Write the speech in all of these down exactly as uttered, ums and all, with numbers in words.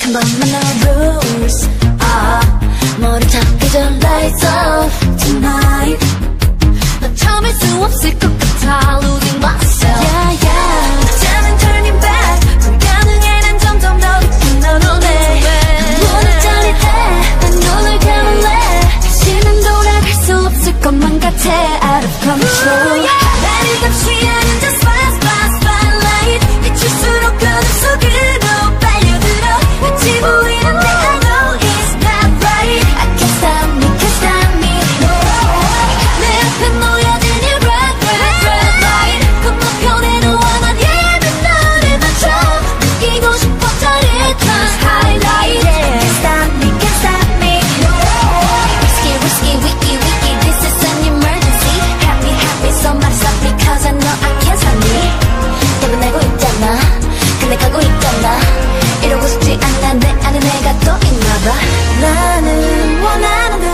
한 번만 no rules. 아, 머리 잡기 전 lights off tonight. 너 참을 수 없을 것 같아 losing myself. Yeah, yeah. 이제는 turning back. 불가능해 난 점점 더 깊은 널 원해. 문을 짜릿해. 난 눈을 감을래. 다시는 돌아갈 수 없을 것만 같아 out of control. 나를 감시 하는 just fast fast spotlight. 비출수록 어둠 속으로 빨려들어. 끝이 보이는데 I know it's not right. I can't stop me, can't stop me. 내 앞에 놓여진 이 red red red light. 건너편에는 원한 예쁜 너를 맞춰. 느끼고 싶어 짜릿한 highlight. Can't stop me, can't stop me. Risky risky wicky wicky this is an emergency. Happy happy so much up because I know I can't stop me. 대변하고 있잖아 근데 가고 있잖아. 이러고 싶지 않아 내 안에 내가 또 있나봐. 나는 원하는데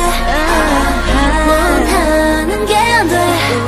원하는 게 안 돼.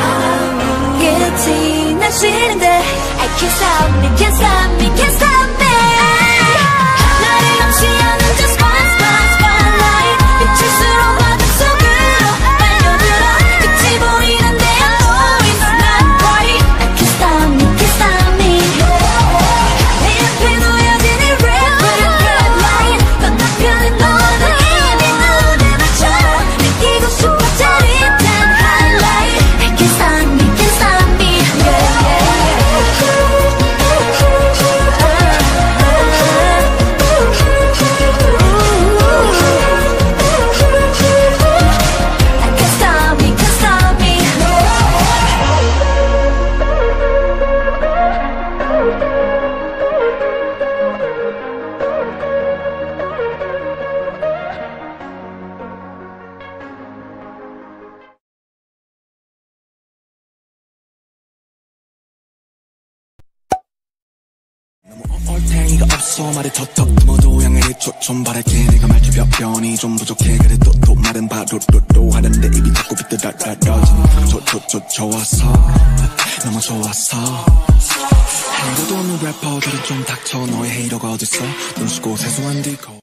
끝이 난 싫은데 I can't stop me, can't stop me, can't stop me. 나를 감시하는 just one spot spotlight. 비출수록 어둠 속으로 빨려들어. 끝이 보이는데 I know it's not right. I can't stop me, can't stop me. 내 앞에 놓여진 이 red red red light. 건너편은 너는 이미 눈에 맞춰. 느끼고 싶어 짜릿한 highlight. I can't stop me, can't stop me. Yeah, I can't stop me, can't stop me. 얼탱이가 없어 말이 턱턱 모두 양해를 좀 바랄게. 내가 말투 몇 변이 좀 부족해. 그래도 또 말은 바로 또또 하는데 입이 자꾸 비뚤다떨어지는 저저저 좋았어 너무 좋았어. 헤이러도 없는 래퍼들은 좀 닥쳐. 너의 헤이러가 어딨어. 눈 씻고 세수한 뒤 거울